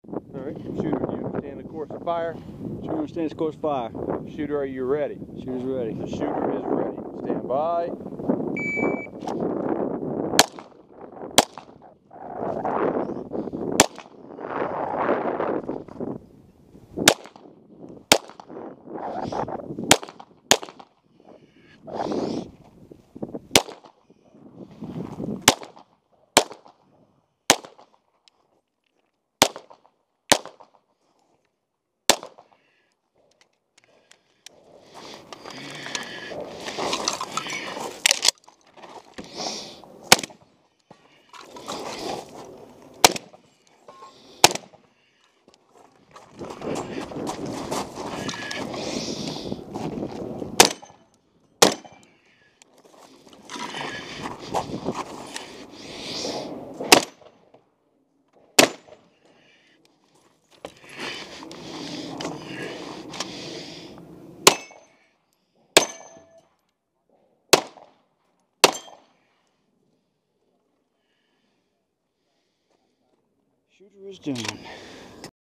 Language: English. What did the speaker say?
Alright, shooter, do you understand the course of fire? Shooter understands course of fire. Shooter, are you ready? Shooter's ready. The shooter is ready. Stand by. Shooter is done.